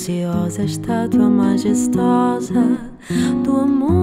preciosa estátua majestosa do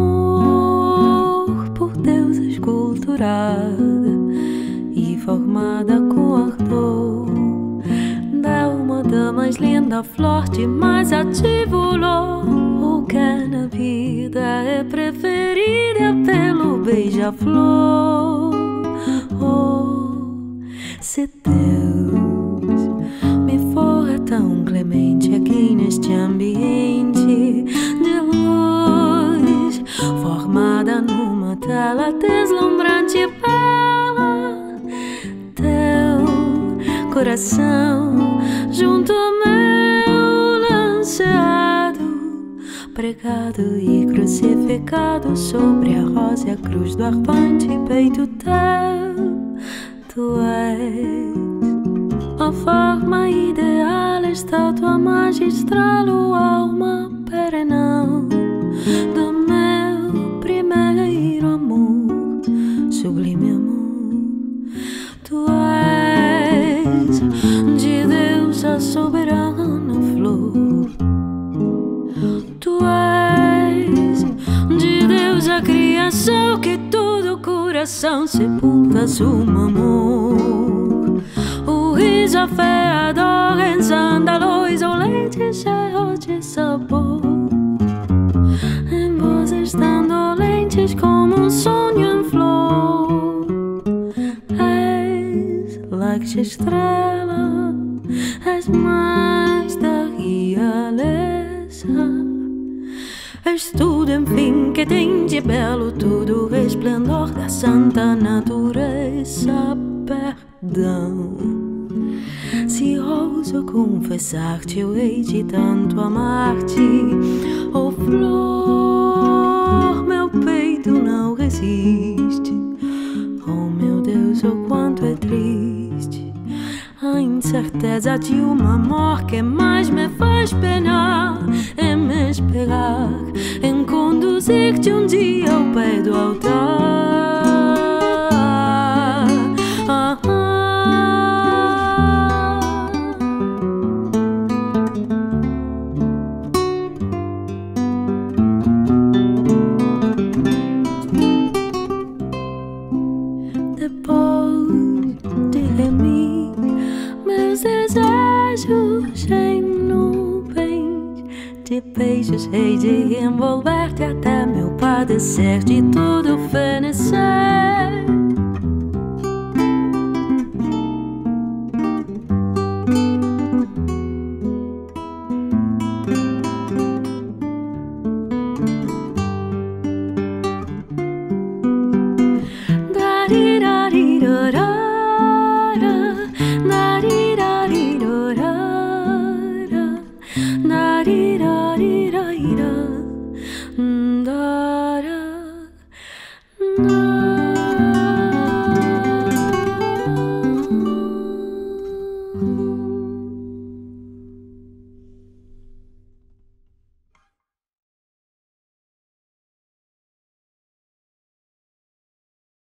amor por Deus esculturada e formada com ardor da uma da mais linda flor de mais ativo olor. O que na vida é preferida pelo beija-flor. Oh, se Deus me for tão clemente aqui neste ambiente de luz, formada numa tela deslumbrante e bela, teu coração junto ao meu lanceado, pregado e crucificado sobre a rosa e a cruz do arpante peito teu. Tu és a forma ideal, estátua magistral, o alma perenal do meu primeiro amor, sublime amor. Tu és de Deus a soberana flor. Tu és de Deus a criação que todo coração sepulta sumo amor. O riso, a fé, a dor, ensanda a luz, o leite cheio de sabor. Em vozes tão dolentes como um sonho em flor. És like estrela, és mais da realeza. És tudo, enfim, que tem de belo, tudo o resplendor da santa natureza. Perdão, se ouso confessar-te, eu hei de tanto amar-te. Oh flor, meu peito não resiste. Oh meu Deus, oh quanto é triste a incerteza de um amor que mais me faz penar. É me esperar em conduzir-te um dia ao pé do altar. Depois de remir meus desejos em nuvens de beijos, hei de envolver-te até meu padecer de tudo feneceu.